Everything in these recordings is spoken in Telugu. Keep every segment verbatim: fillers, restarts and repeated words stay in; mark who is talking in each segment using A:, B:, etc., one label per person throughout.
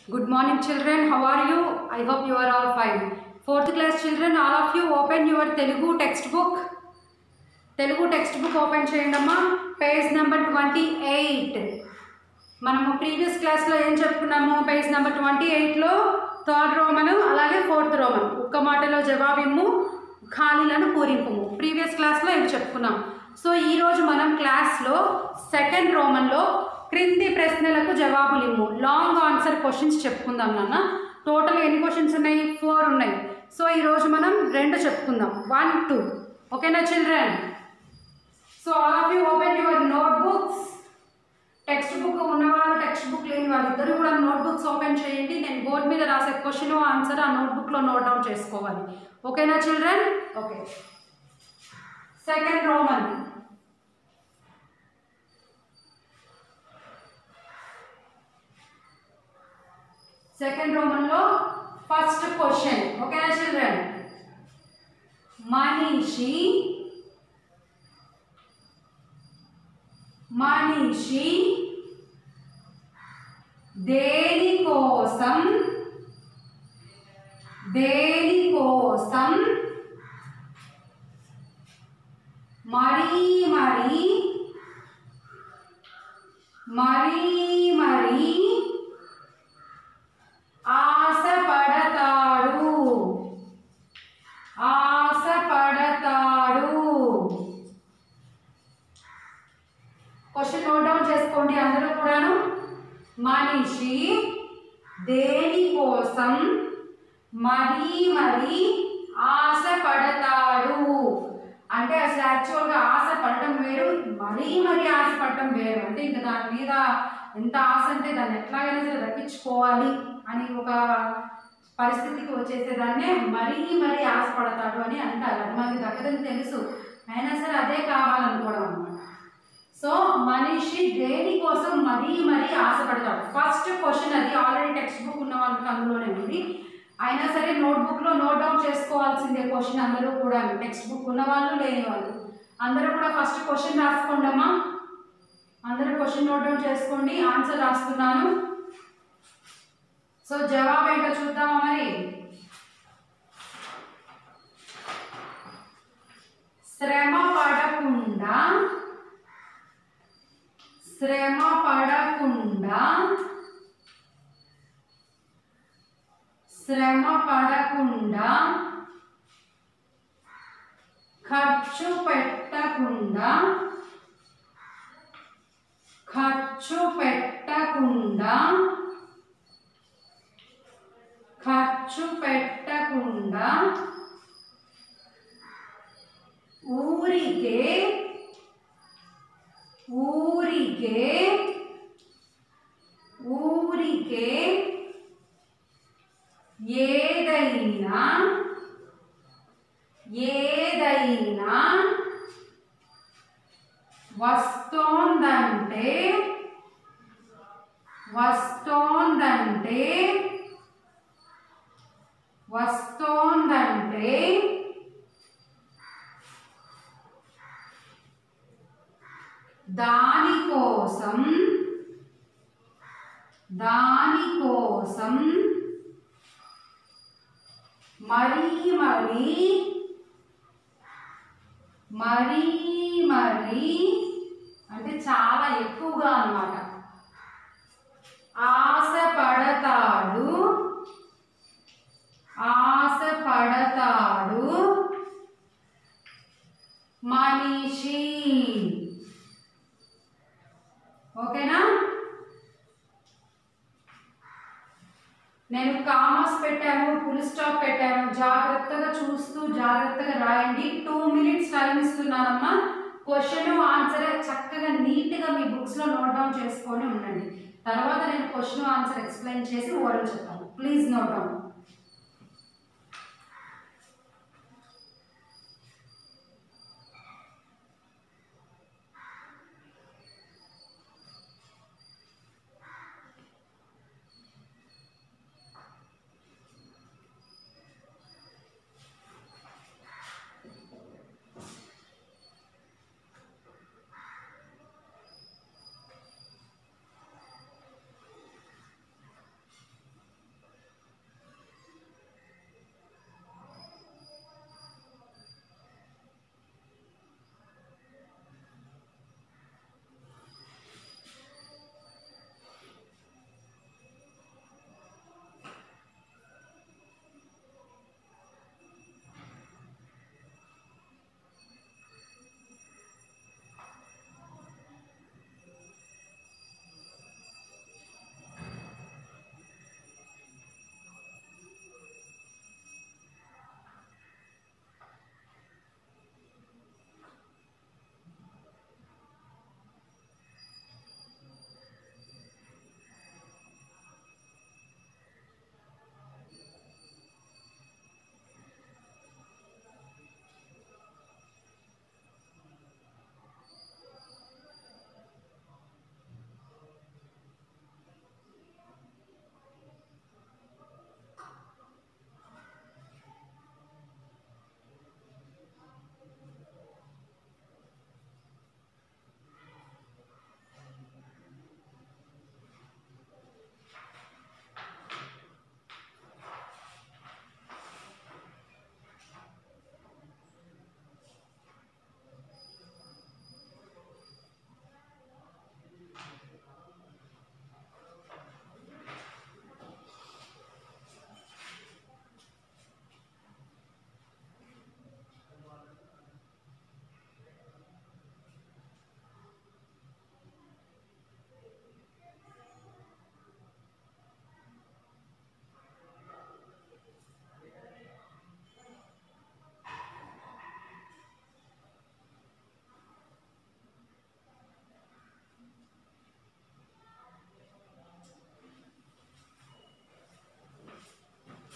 A: Good morning children, how are you? I hope you are all fine. Fourth class children, all of you open your Telugu textbook. Telugu textbook open cheyandamma. Page number twenty-eight. మనము ప్రీవియస్ క్లాస్లో ఏం చెప్పుకున్నాము? పేజ్ నెంబర్ ట్వంటీ ఎయిట్లో థర్డ్ రోమను అలాగే ఫోర్త్ రోమన్ ఒక్క మాటలో జవాబిమ్ము ఖాళీలను పూరింపుము ప్రీవియస్ క్లాస్లో ఇవి చెప్పుకున్నాం. సో ఈరోజు మనం క్లాస్లో సెకండ్ రోమన్లో క్రింది ప్రశ్నలకు జవాబులిమ్ము లాంగ్ ఆన్సర్ క్వశ్చన్స్ చెప్పుకుందాం నాన్న. టోటల్ ఎన్ని క్వశ్చన్స్ ఉన్నాయి? ఫోర్ ఉన్నాయి. సో ఈరోజు మనం రెండు చెప్పుకుందాం, వన్ టూ. ఓకేనా children? So all of you open your note books. Text book ఉన్నవాళ్ళు, టెక్స్ట్ బుక్ లేని వాళ్ళు ఇద్దరు కూడా నోట్ బుక్స్ ఓపెన్ చేయండి. నేను బోర్డు మీద రాసే క్వశ్చన్ ఆన్సర్ ఆ నోట్బుక్లో నోట్ డౌన్ చేసుకోవాలి. ఓకేనా children? Okay. Second roman second రోమన్లో ఫస్ట్ క్వశ్చన్. ఓకేనా చిల్డ్రన్? మనిషి మనిషి దేనికోసం దేనికోసం మరీ మరీ మరీ మరీ ఆశపడతాడు ఆశపడతాడు క్వశ్చన్ నోట్ డౌన్ చేసుకోండి అందరూ కూడాను. మనిషి దేనికోసం మరీ మరీ ఆశపడతాడు అంటే అసలు యాక్చువల్గా ఆశపడటం వేరు, మరీ మరీ ఆశపడటం వేరు. అంటే ఇంకా దాని మీద ఎంత ఆశ అంటే దాన్ని ఎట్లాగైనా సరే రప్పించుకోవాలి అని ఒక పరిస్థితికి వచ్చేసేదాన్నే మరీ మరీ ఆశపడతాడు అని అంటారు. అది మనకి దగ్గరని తెలుసు, అయినా సరే అదే కావాలనుకోవడం అన్నమాట. సో మనిషి దేనికోసం మరీ మరీ ఆశపడతాడు. ఫస్ట్ క్వశ్చన్ అది. ఆల్రెడీ టెక్స్ట్ బుక్ ఉన్న వాళ్ళకి అందులోనే ఉంది, అయినా సరే నోట్బుక్లో నోట్ డౌన్ చేసుకోవాల్సిందే క్వశ్చన్ అందరూ కూడా. టెక్స్ట్ బుక్ ఉన్న వాళ్ళు లేని వాళ్ళు అందరూ కూడా ఫస్ట్ క్వశ్చన్ రాసుకోండి అమ్మా. అందరూ క్వశ్చన్ నోట్ డౌన్ చేసుకోండి. ఆన్సర్ రాస్తున్నాను. సో జవాబు ఏంటో చూద్దామా మరి? శ్రమ పడకుండా శ్రమ పడకుండా శ్రమ పడకుండా ఖర్చు పెట్టకుండా ఖర్చు పెట్టకుండా ఖర్చు పెట్టకుండా ఊరికే ఊరికే ఊరికే ఏదైనా ఏదైనా వస్తోందంటే వస్తోందంటే వస్తోందంటే దానికోసం దానికోసం మరీ మరీ మరీ మరీ అంటే చాలా ఎక్కువగా అన్నమాట ఆశపడతాడు ఆశపడతాడు మనిషి. ఓకేనా? నేను కామర్స్ పెట్టాను, ఫుల్ స్టాప్ పెట్టాను, జాగ్రత్తగా చూస్తూ జాగ్రత్తగా రాయండి. టూ మినిట్స్ టైం ఇస్తున్నానమ్మా. క్వశ్చన్ ఆన్సర్ చక్కగా నీట్గా మీ బుక్స్లో నోట్ డౌన్ చేసుకొని ఉండండి. తర్వాత నేను క్వశ్చన్ ఆన్సర్ ఎక్స్ప్లెయిన్ చేసి ఓరల్ చెప్తాను. Please note down.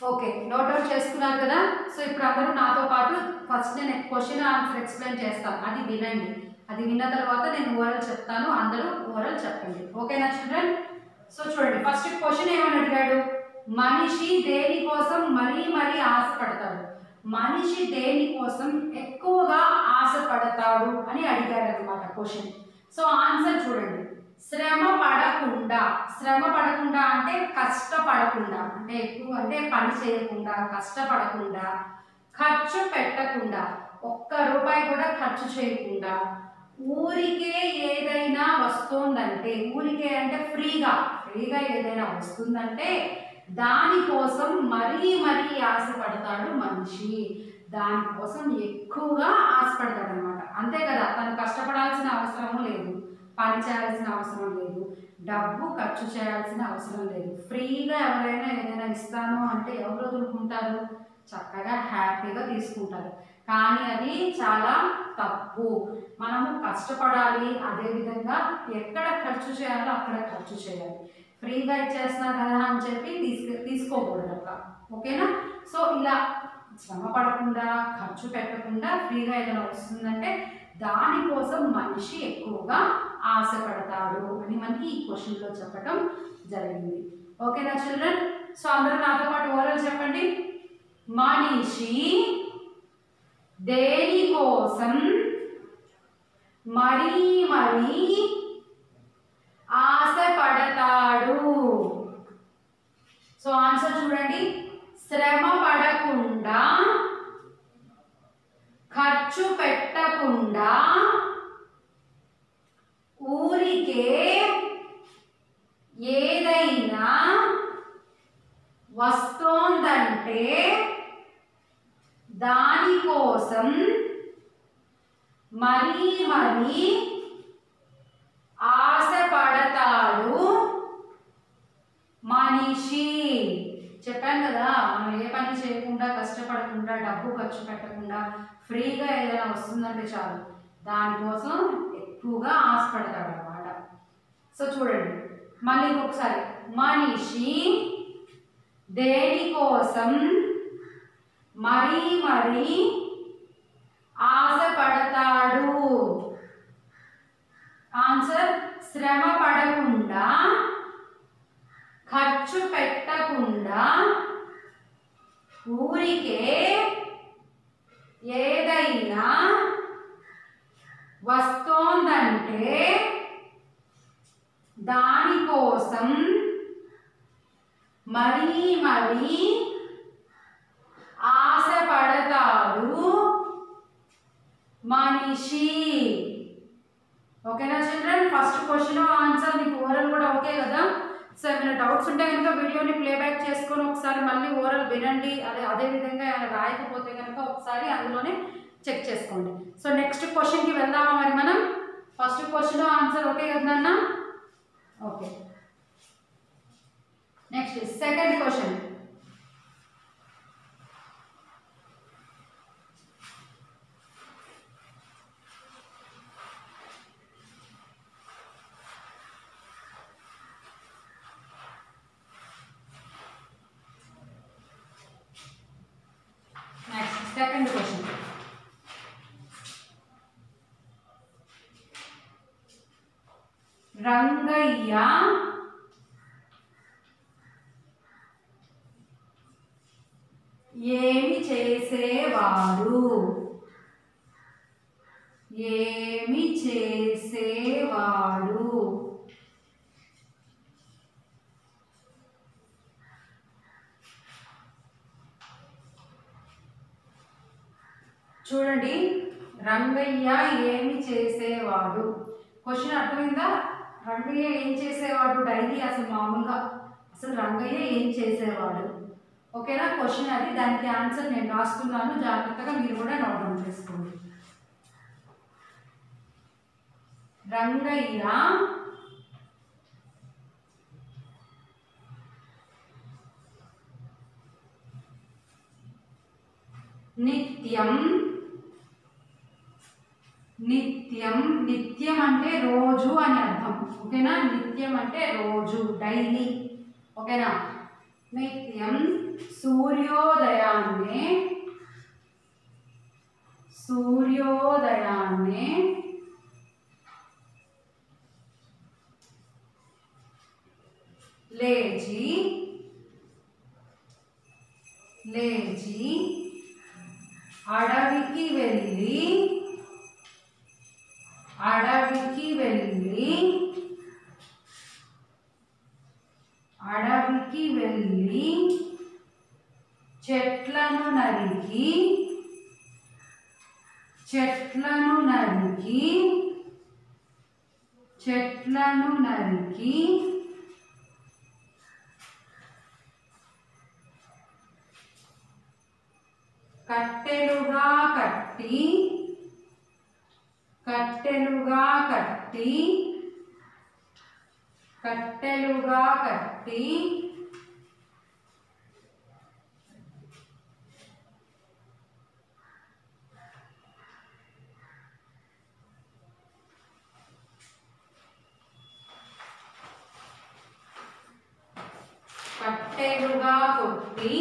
A: Okay, note down చేసుకున్నారు కదా. సో ఇప్పుడు అందరూ నాతో పాటు ఫస్ట్ నేను క్వశ్చన్ ఆన్సర్ ఎక్స్ప్లెయిన్ చేస్తాను, అది వినండి. అది విన్న తర్వాత నేను ఓరల్ చెప్తాను, అందరూ ఓరల్ చెప్పండి. ఓకేనా చిల్డ్రన్? సో చూడండి, ఫస్ట్ క్వశ్చన్ ఏమని అడిగాడు, మనిషి దేని కోసం మరీ మరీ ఆశపడతాడు, మనిషి దేని కోసం ఎక్కువగా ఆశపడతాడు అని అడిగాడు అనమాట క్వశ్చన్. సో ఆన్సర్ చూడండి, శ్రమ పడకుండా. శ్రమ పడకుండా అంటే కష్టపడకుండా, అంటే ఎక్కువ అంటే పని చేయకుండా, కష్టపడకుండా, ఖర్చు పెట్టకుండా, ఒక్క రూపాయి కూడా ఖర్చు చేయకుండా, ఊరికే ఏదైనా వస్తుందంటే, ఊరికే అంటే ఫ్రీగా ఫ్రీగా ఏదైనా వస్తుందంటే దానికోసం మరీ మరీ ఆశపడతాడు మనిషి. దానికోసం ఎక్కువగా ఆశపడతాడు అనమాట. అంతే కదా, తను కష్టపడాల్సిన అవసరం లేదు, పని చేయాల్సిన అవసరం లేదు, డబ్బు ఖర్చు చేయాల్సిన అవసరం లేదు. ఫ్రీగా ఎవరైనా ఏదైనా ఇస్తాను అంటే ఎవరు వదులుకుంటారు? చక్కగా హ్యాపీగా తీసుకుంటారు. కానీ అది చాలా తప్పు. మనము కష్టపడాలి, అదేవిధంగా ఎక్కడ ఖర్చు చేయాలో అక్కడ ఖర్చు చేయాలి. ఫ్రీగా ఇచ్చేస్తున్నా కదా అని చెప్పి తీసుకు తీసుకోకూడదు అట్లా. ఓకేనా? సో ఇలా శ్రమ పడకుండా, ఖర్చు పెట్టకుండా ఫ్రీగా ఏదైనా వస్తుందంటే దానికోసం మనిషి ఎక్కువగా ఆశపడతాడు అని మనకి ఈ క్వశ్చన్లో చెప్పడం జరిగింది. ఓకేనా చిల్డ్రన్? సో అందరూ నాతో పాటు ఓరల్ చెప్పండి. మనిషి దేనికోసం మరీ మరీ ఆశపడతాడు. సో ఆన్సర్ చూడండి, శ్రమ పడకుండా, ఖర్చు పెట్టకుండా, ఊరికే ఏదైనా వస్తోందంటే దానికోసం మరీ మరీ ఆశపడతాడు మనిషి. చెప్పాను కదా, మనం ఏ పని చేయకుండా, కష్టపడకుండా, డబ్బు ఖర్చు పెట్టకుండా ఫ్రీగా ఏదైనా వస్తుందంటే చాలు దానికోసం ఎక్కువగా ఆశపడతాడు అన్నమాట. సో చూడండి మళ్ళీ ఇంకొకసారి, మనిషి దేనికోసం మరీ మరీ ఆశపడతాడు. ఆన్సర్, శ్రమ పడకుండా, ఖర్చు పెట్టకుండా, ఊరికే ఏదైనా వస్తోందంటే దానికోసం మరీ మరీ ఆశపడతాడు మనిషి. ఓకేనా చిల్డ్రన్? ఫస్ట్ క్వశ్చన్ ఆన్సర్ మీకు ఓరల్ కూడా ఓకే కదా. సో ఏమైనా డౌట్స్ ఉంటే కనుక వీడియోని ప్లేబ్యాక్ చేసుకొని ఒకసారి మళ్ళీ ఓరల్ వినండి. అదే అదేవిధంగా ఏమైనా రాయకపోతే కనుక ఒకసారి అందులోనే చెక్ చేసుకోండి. సో నెక్స్ట్ క్వశ్చన్కి వెళ్దామా మరి మనం? ఫస్ట్ క్వశ్చన్ ఆన్సర్ ఓకే కదా అన్న? Okay. Next second question. Second question. Rangaiah ఏమి చేసేవాడు? ఏమి చేసేవాడు? చూడండి, రంగయ్య ఏమి చేసేవాడు. క్వశ్చన్ అర్థమైందా? రంగయ్య ఏం చేసేవాడు డైలీ, అసలు మామూలుగా అసలు రంగయ్య ఏం చేసేవాడు. ఓకేనా? క్వశ్చన్ అది. దానికి ఆన్సర్ నేను రాస్తున్నాను, జాగ్రత్తగా మీరు కూడా నోట్ డౌన్ చేసుకోండి. రంగయ్య నిత్యం, నిత్యం నిత్యం అంటే రోజు అని అర్థం. ఓకేనా? నిత్యం అంటే రోజు, డైలీ. ఓకేనా? నిత్యం సూర్యోదయాన్నే సూర్యోదయాన్నే లేచి లేచి అడవికి వెళ్ళి అడవికి వెళ్ళి అడవికి వెళ్ళి చెట్లను నరికి చెట్లను నరికి చెట్లను నరికి కట్టెలుగా కట్టి కట్టెలుగా కట్టి కట్టెలుగా కట్టి కట్టెలుగా కొట్టి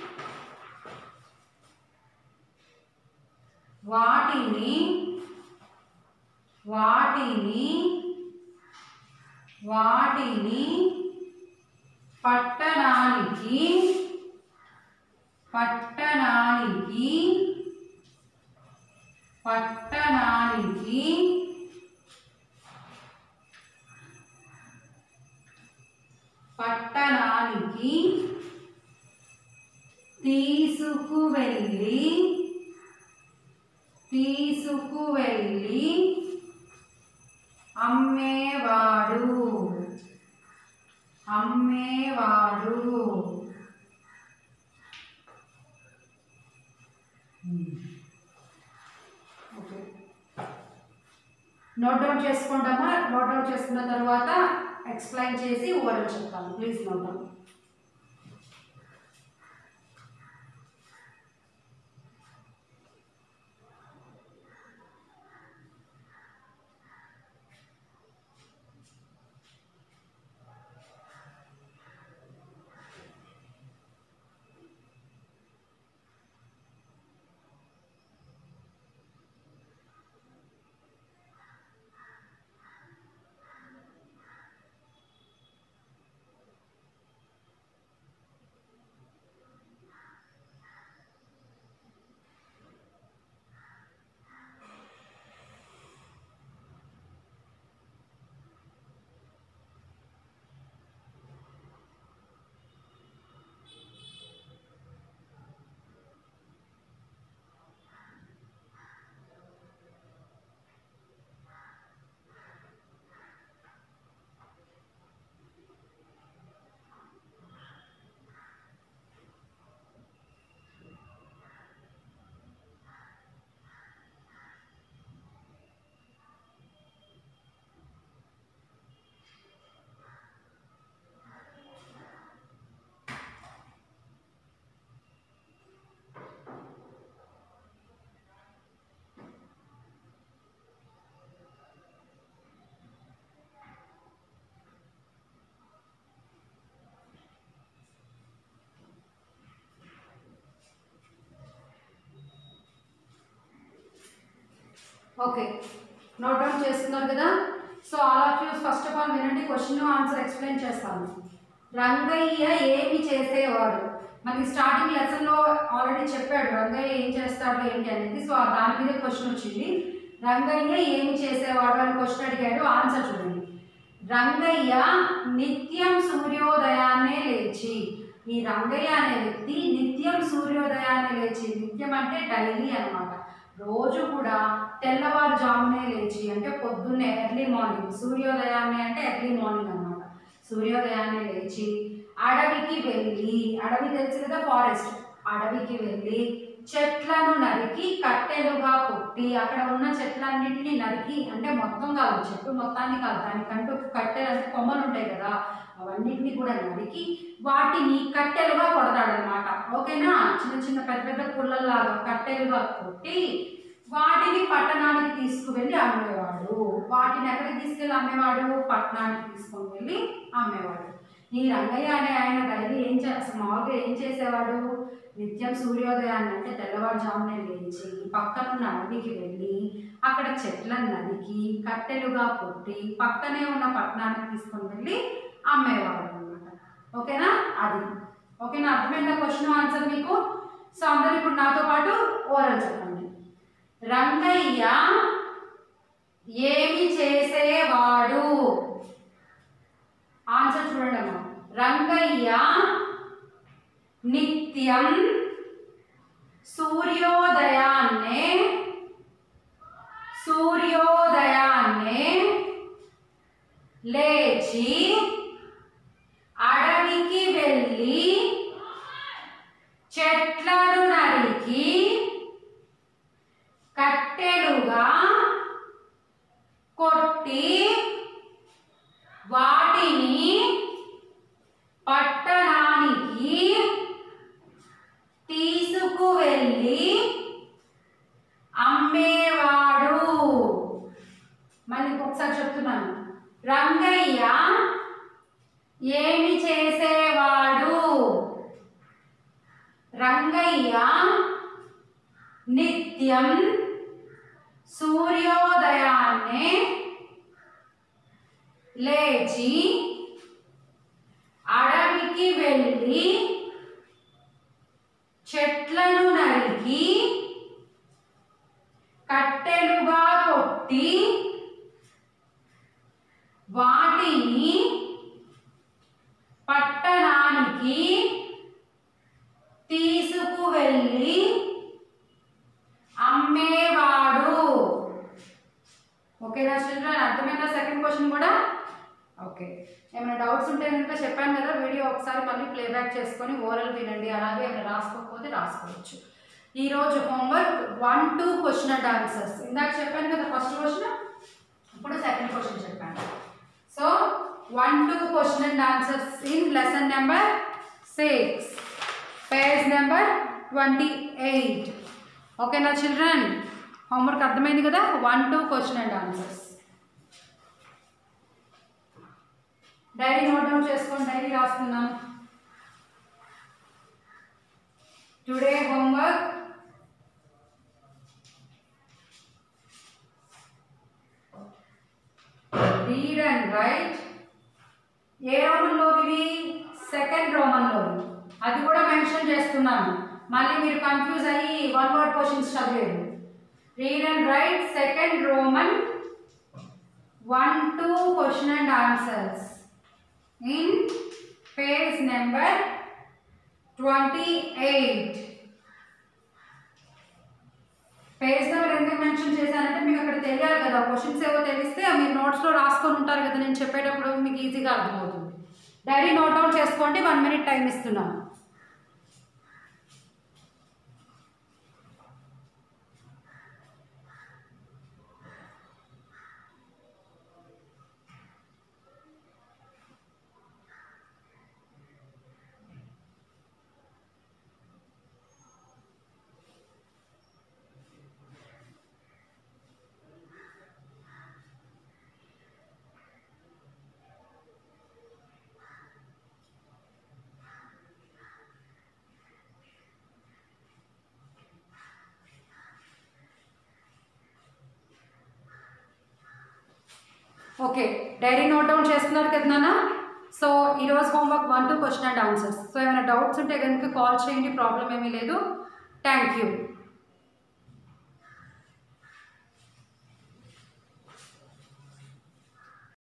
A: వాటిని వాటిని వాటిని పట్టణానికి పట్టణానికి పట్టణానికి పట్టణానికి తీసుకువెళ్ళి తీసుకువెళ్ళి అమ్మేవాడు అమ్మేవాడు ఓకే నోట్ డౌన్ చేసుకుంటామా నోట్ డౌన్ చేసుకున్న తర్వాత ఎక్స్ప్లెయిన్ చేసి ఓరల్ చెప్తాను please note down okay note down చేసుకున్నారు కదా so all of you first of all వినండి క్వశ్చన్ ఆన్సర్ ఎక్స్ప్లెయిన్ చేస్తాను రంగయ్య ఏమి చేసేవాడు మనకి స్టార్టింగ్ లెసన్లో ఆల్రెడీ చెప్పాడు రంగయ్య ఏం చేస్తాడు ఏంటి అనేది సో దాని మీద క్వశ్చన్ వచ్చింది రంగయ్య ఏమి చేసేవాడు అని క్వశ్చన్ అడిగాడు ఆన్సర్ చూడండి రంగయ్య నిత్యం సూర్యోదయాన్నే లేచి ఈ రంగయ్య అనే వ్యక్తి నిత్యం సూర్యోదయాన్నే లేచి నిత్యం అంటే డైలీ అన్నమాట రోజు కూడా తెల్లవారుజామునే లేచి అంటే పొద్దున్నే ఎర్లీ మార్నింగ్ సూర్యోదయాన్నే అంటే ఎర్లీ మార్నింగ్ అన్నమాట సూర్యోదయాన్నే లేచి అడవికి వెళ్ళి అడవి తెలుసు కదా ఫారెస్ట్ అడవికి వెళ్ళి చెట్లను నరికి కట్టెలుగా కొట్టి అక్కడ ఉన్న చెట్లన్నింటినీ నరికి అంటే మొత్తం కాదు చెట్టు మొత్తాన్ని కాదు దానికంటూ కట్టెలు అంటే కొమ్మలు ఉంటాయి కదా అవన్నింటినీ కూడా నరికి వాటిని కట్టెలుగా కొడతాడనమాట ఓకేనా చిన్న చిన్న పెద్ద పెద్ద పుల్లల్లాగా కట్టెలుగా కొట్టి వాటిని పట్టణానికి తీసుకువెళ్ళి అమ్మేవాడు వాటిని ఎక్కడికి తీసుకెళ్ళి అమ్మేవాడు పట్టణానికి తీసుకొని వెళ్ళి అమ్మేవాడు ఈ రంగయ్య అనే ఆయన డైలీ ఏం చే మామూలుగా ఏం చేసేవాడు, నిత్యం సూర్యోదయాన్ని అంటే తెల్లవారుజామునే లేచి పక్కనున్న అడవికి వెళ్ళి అక్కడ చెట్లను నరికి కట్టెలుగా కొట్టి పక్కనే ఉన్న పట్టణానికి తీసుకొని వెళ్ళి అమ్మేవాడు అనమాట. ఓకేనా, అది ఓకేనా, అర్థమైందా క్వశ్చన్ ఆన్సర్ మీకు? సో అందరూ ఇప్పుడు నాతో పాటు ఓరల్ చెప్పండి. రంగయ్య ఏమి చేసేవాడు? ఆన్సర్ చూడండి అమ్మా. రంగయ్య నిత్యం సూర్యోదయాన్నే సూర్యోదయాన్నే లేచి అడవికి వెళ్ళి చెట్లను నరికి కట్టెలుగా కొట్టి వాటిని పట్టణానికి తీసుకువెళ్ళి అమ్మేవాడు. మళ్ళీ ఒకసారి చెప్తున్నాను. రంగయ్య ఏమి చేసేవాడు? రంగయ్య నిత్యం సూర్యోదయాన్నే లేచి అడవికి వెళ్ళి చెట్లను నరికి కట్టెలుగా కొట్టి వాటిని పట్టణానికి తీసుకువెళ్ళి అమ్మేవాడు. ఓకేనా చిల్డ్రన్, అర్థమైందా సెకండ్ క్వశ్చన్ కూడా? ఓకే, ఏమైనా డౌట్స్ ఉంటే కనుక చెప్పాను కదా, వీడియో ఒకసారి మళ్ళీ ప్లేబ్యాక్ చేసుకొని ఓరల్ వినండి. అలాగే ఏమైనా రాసుకోకపోతే రాసుకోవచ్చు. ఈరోజు homework one two question and answers. ఇందాక చెప్పాను కదా ఫస్ట్ క్వశ్చన్, ఇప్పుడు సెకండ్ క్వశ్చన్ చెప్పాను. So one two question and answers in lesson number six, page number twenty eight. ఓకేనా చిల్డ్రన్, హోంవర్క్ అర్థమైంది కదా? One two question and answers. Diary note down చేసుకోండి, డైరీ రాస్తున్నాను. Today homework read and write. ఏ రోమన్లో ఇవి? సెకండ్ రోమన్లో. అది కూడా మెన్షన్ చేస్తున్నాను, మళ్ళీ మీరు కన్ఫ్యూజ్ అయ్యి వన్ వర్డ్ క్వశ్చన్స్ చదివేది. Read and write second roman one two question and answers in page number twenty-eight. Page number ఎందుకు మెన్షన్ చేశానంటే మీకు అక్కడ తెలియాలి కదా, క్వశ్చన్స్ ఏవో తెలిస్తే మీరు నోట్స్లో రాసుకొని ఉంటారు కదా, నేను చెప్పేటప్పుడు మీకు ఈజీగా అర్థమవుతుంది. డైరీ నోట్ డౌన్ చేసుకోండి, వన్ మినిట్ టైం ఇస్తున్నాను. ఓకే, డైరీ నోట్ డౌన్ చేసుకున్నారు కదా నాన్న? సో ఈరోజు homework one two question and answers. So ఏమైనా డౌట్స్ ఉంటే కనుక కాల్ చేయండి, ప్రాబ్లం ఏమీ లేదు. Thank you.